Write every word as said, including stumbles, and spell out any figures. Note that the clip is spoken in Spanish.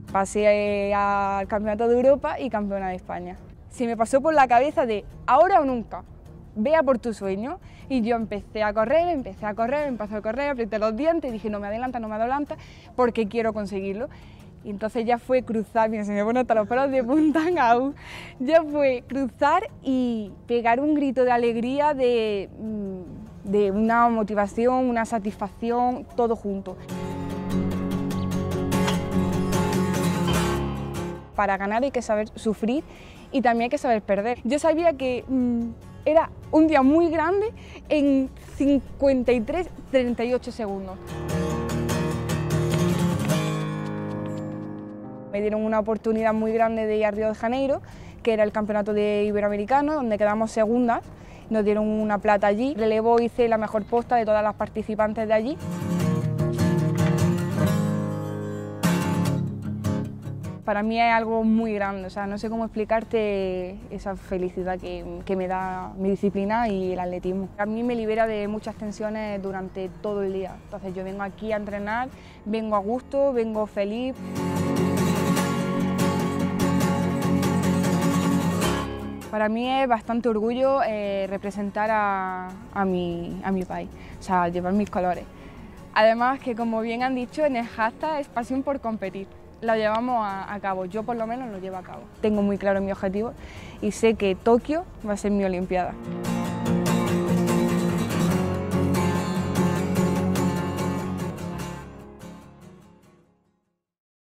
Pasé al Campeonato de Europa y Campeona de España. Se me pasó por la cabeza de ahora o nunca, vea por tu sueño. Y yo empecé a correr, empecé a correr, empecé a correr, apreté los dientes y dije no me adelanta, no me adelanta, porque quiero conseguirlo. Y entonces ya fue cruzar, mira, se me ponen hasta los pelos de punta aún, ya fue cruzar y pegar un grito de alegría, de, de una motivación, una satisfacción, todo junto. Para ganar hay que saber sufrir y también hay que saber perder. Yo sabía que mmm, era un día muy grande en cincuenta y tres, treinta y ocho segundos. Me dieron una oportunidad muy grande de ir a Río de Janeiro, que era el campeonato de iberoamericano, donde quedamos segundas. Nos dieron una plata allí. Relevo hice la mejor posta de todas las participantes de allí. Para mí es algo muy grande, o sea, no sé cómo explicarte esa felicidad que, que me da mi disciplina y el atletismo. A mí me libera de muchas tensiones durante todo el día. Entonces yo vengo aquí a entrenar, vengo a gusto, vengo feliz. Para mí es bastante orgullo eh, representar a, a, mi, a mi país, o sea, llevar mis colores. Además que, como bien han dicho, en el hashtag es pasión por competir. Lo llevamos a, a cabo, yo por lo menos lo llevo a cabo. Tengo muy claro mi objetivo y sé que Tokio va a ser mi Olimpiada.